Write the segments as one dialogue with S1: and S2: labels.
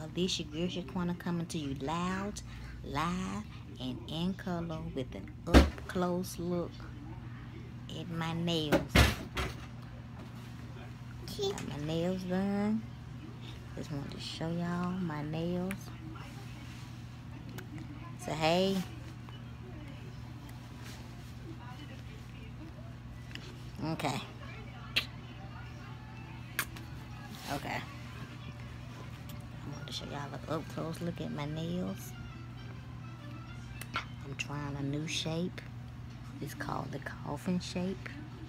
S1: y'all. This your girl Shaquana coming to you loud, live, and in color with an up close look at my nails. Got my nails done. Just wanted to show y'all my nails. So hey. Okay. I want to show y'all an up close look at my nails. I'm trying a new shape. It's called the coffin shape.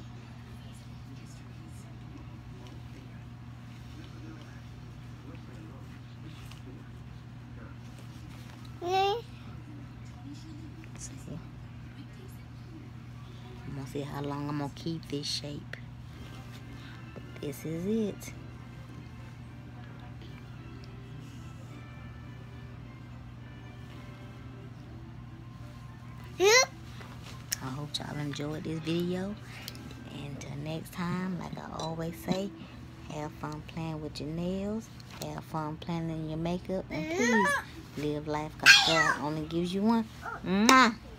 S1: See. I'm gonna see how long I'm gonna keep this shape. But this is it. I hope y'all enjoyed this video. And until next time, like I always say, have fun playing with your nails. Have fun planning your makeup. And please live life because God only gives you one. Mwah!